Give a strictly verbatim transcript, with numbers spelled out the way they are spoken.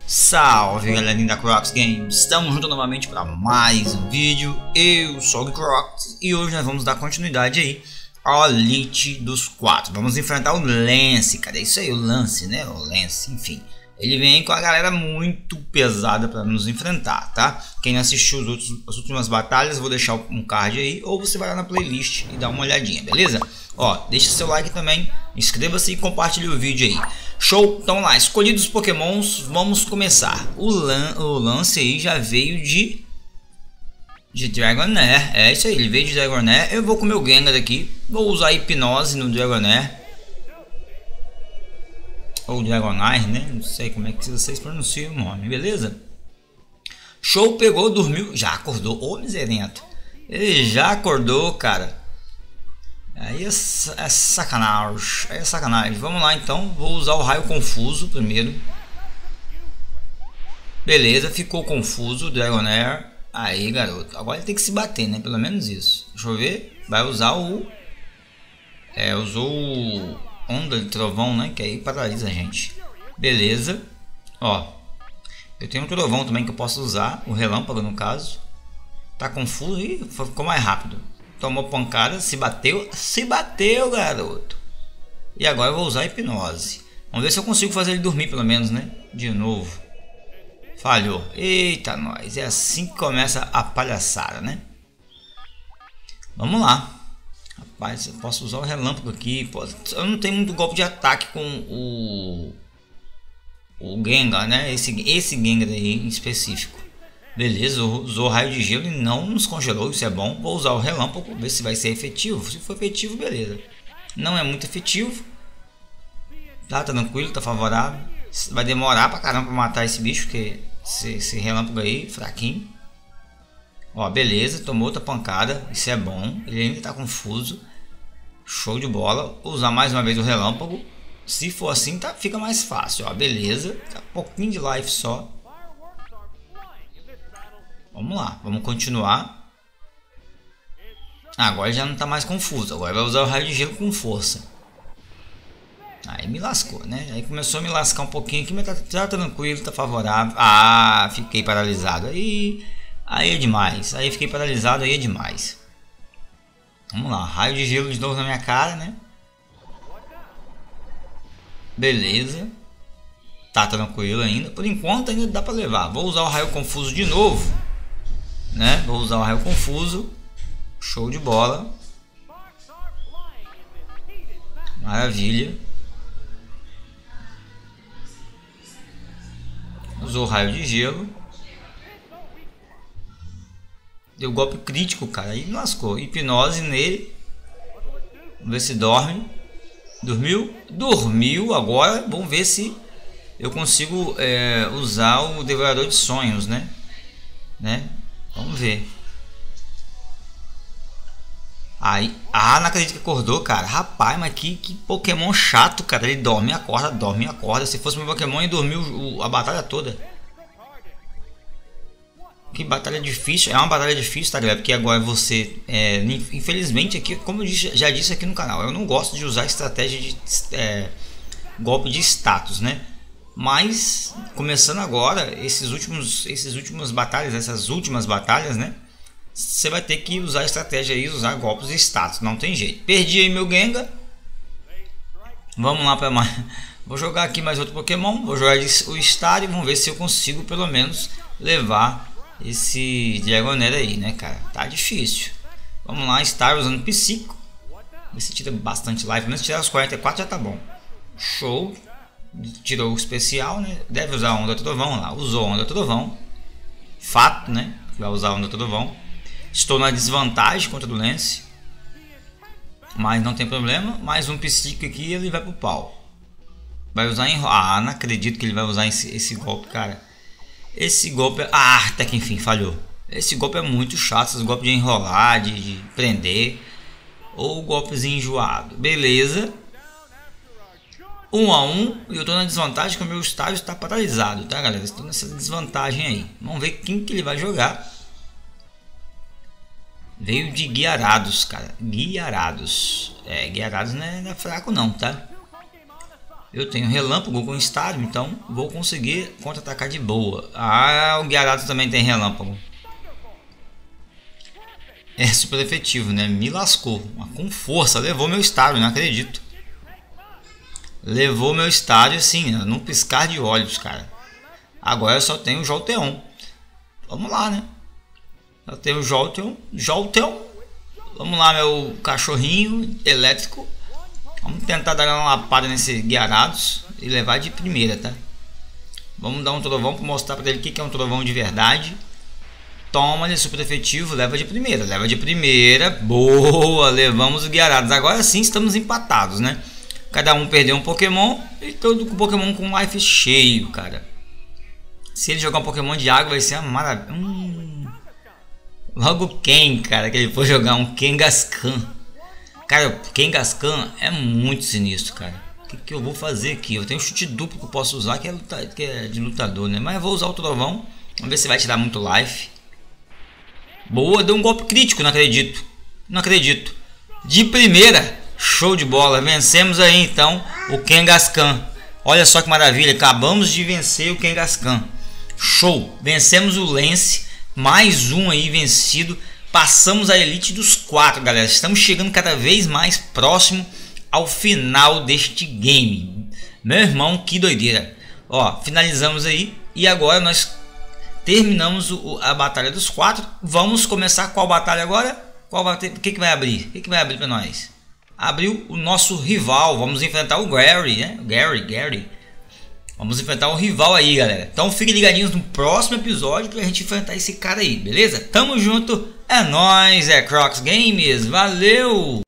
Salve galerinha da Crocs Games, estamos juntos novamente para mais um vídeo. Eu sou o Crocs e hoje nós vamos dar continuidade aí ao Elite dos quatro. Vamos enfrentar o Lance, cara, é isso aí, o Lance, né, o Lance, enfim. Ele vem com a galera muito pesada para nos enfrentar, tá? Quem não assistiu os outros, as últimas batalhas, vou deixar um card aí, ou você vai lá na playlist e dá uma olhadinha, beleza? Ó, deixa seu like também, inscreva-se e compartilhe o vídeo aí. Show? Então lá, escolhidos os pokémons, vamos começar. O, Lan o Lance aí já veio de... De Dragonair, é isso aí, ele veio de Dragonair. Eu vou com o meu Gengar aqui, vou usar hipnose no Dragonair. Ou Dragonair, né? Não sei como é que vocês pronunciam o nome, beleza? Show, pegou, dormiu, já acordou. Ô, miserento. Ele já acordou, cara. Aí é, é sacanagem. Aí é sacanagem. Vamos lá então. Vou usar o raio confuso primeiro. Beleza, ficou confuso o Dragonair. Aí, garoto. Agora ele tem que se bater, né? Pelo menos isso. Deixa eu ver. Vai usar o... É, usou o... Onda de trovão, né? Que aí paralisa a gente. Beleza. Ó. Eu tenho um trovão também que eu posso usar. O relâmpago no caso. Tá confuso e ficou mais rápido. Tomou pancada, se bateu. Se bateu, garoto. E agora eu vou usar a hipnose. Vamos ver se eu consigo fazer ele dormir pelo menos, né? De novo. Falhou. Eita, nós. É assim que começa a palhaçada, né? Vamos lá. Rapaz, eu posso usar o relâmpago aqui. Eu não tenho muito golpe de ataque com o... O Gengar, né? Esse, esse Gengar aí em específico. Beleza, usou raio de gelo e não nos congelou, isso é bom. Vou usar o relâmpago, ver se vai ser efetivo. Se for efetivo, beleza. Não é muito efetivo. Tá tranquilo, tá favorável. Vai demorar pra caramba pra matar esse bicho, porque esse, esse relâmpago aí, fraquinho. Ó, beleza, tomou outra pancada, isso é bom. Ele ainda tá confuso. Show de bola. Vou usar mais uma vez o relâmpago. Se for assim, tá, fica mais fácil, ó, beleza. Tá um pouquinho de life só. Vamos lá, vamos continuar. Agora já não está mais confuso. Agora vai usar o raio de gelo com força. Aí me lascou, né? Aí começou a me lascar um pouquinho aqui, mas tá, tá tranquilo, tá favorável. Ah, fiquei paralisado. Aí, aí é demais. Aí fiquei paralisado, aí é demais. Vamos lá, raio de gelo de novo na minha cara, né? Beleza. Tá tranquilo ainda. Por enquanto ainda dá para levar. Vou usar o raio confuso de novo. Né? Vou usar o raio confuso. Show de bola. Maravilha. Usou o raio de gelo. Deu golpe crítico, cara. Aí lascou. Hipnose nele. Vamos ver se dorme. Dormiu? Dormiu. Agora vamos ver se eu consigo é, usar o Devorador de Sonhos, né? Né? Vamos ver. Aí, ah, não acredito que acordou, cara. Rapaz, mas que, que Pokémon chato, cara. Ele dorme e acorda, dorme e acorda. Se fosse meu Pokémon, ele dormiu o, a batalha toda. Que batalha difícil. É uma batalha difícil, tá, galera? Porque agora você, é, infelizmente, aqui, como eu já disse aqui no canal, eu não gosto de usar estratégia de é, golpe de status, né? Mas começando agora, esses últimos, esses últimos batalhas, essas últimas batalhas, né? Você vai ter que usar estratégia aí, usar golpes de status, não tem jeito. Perdi aí meu Gengar. Vamos lá para mais. Vou jogar aqui mais outro Pokémon. Vou jogar o Star e vamos ver se eu consigo pelo menos levar esse Dragonair aí, né, cara? Tá difícil. Vamos lá, Star usando Psíquico. Ver se tira bastante life. Pelo menos tirar os quarenta e quatro já tá bom. Show. Tirou o especial, né? Deve usar a Onda Trovão lá. Usou a Onda Trovão. Fato, né? Vai usar a Onda Trovão. Estou na desvantagem contra o Lance. Mas não tem problema. Mais um psíquico aqui e ele vai pro pau. Vai usar em... Ah, não acredito que ele vai usar esse, esse golpe, cara. Esse golpe... Ah, até que enfim, falhou. Esse golpe é muito chato. Esses golpes de enrolar, de, de prender. Ou golpezinho enjoado. Beleza. Um a um, e eu tô na desvantagem que o meu estágio está paralisado, tá, galera? Estou nessa desvantagem aí. Vamos ver quem que ele vai jogar. Veio de Guiarados, cara. Guiarados. É, Guiarados não é, não é fraco não, tá? Eu tenho relâmpago com estádio, então vou conseguir contra-atacar de boa. Ah, o Gyarados também tem relâmpago. É super efetivo, né? Me lascou. Mas com força, levou meu estádio, não acredito. Levou meu estádio assim, num piscar de olhos, cara. Agora eu só tenho o Jolteon. Vamos lá, né? Eu tenho o Jolteon. Jolteon. Vamos lá, meu cachorrinho elétrico. Vamos tentar dar uma lapada nesse Gyarados e levar de primeira, tá? Vamos dar um trovão para mostrar para ele o que é um trovão de verdade. Toma, ele é super efetivo, leva de primeira, leva de primeira. Boa, levamos o Gyarados. Agora sim estamos empatados, né? Cada um perdeu um Pokémon e todo com Pokémon com life cheio, cara. Se ele jogar um Pokémon de água vai ser uma maravilha. Hum. Logo quem, cara, que ele for jogar um Kangaskhan. Cara, o Kangaskhan é muito sinistro, cara. O que, que eu vou fazer aqui? Eu tenho um chute duplo que eu posso usar, que é, luta, que é de lutador, né? Mas eu vou usar o trovão. Vamos ver se vai tirar muito life. Boa, deu um golpe crítico, não acredito. Não acredito. De primeira, show de bola. Vencemos aí então o Kangaskhan. Olha só que maravilha, acabamos de vencer o Kangaskhan. Show, vencemos o Lance. Mais um aí vencido. Passamos a elite dos quatro, galera. Estamos chegando cada vez mais próximo ao final deste game. Meu irmão, que doideira. Ó, finalizamos aí. E agora nós terminamos o, a batalha dos quatro. Vamos começar qual batalha agora? Qual batalha? O que, que vai abrir? O que, que vai abrir para nós? Abriu o nosso rival. Vamos enfrentar o Gary, né? Gary, Gary. Vamos enfrentar um rival aí, galera. Então fiquem ligadinhos no próximo episódio pra gente enfrentar esse cara aí, beleza? Tamo junto, é nóis, é Crocs Games, valeu!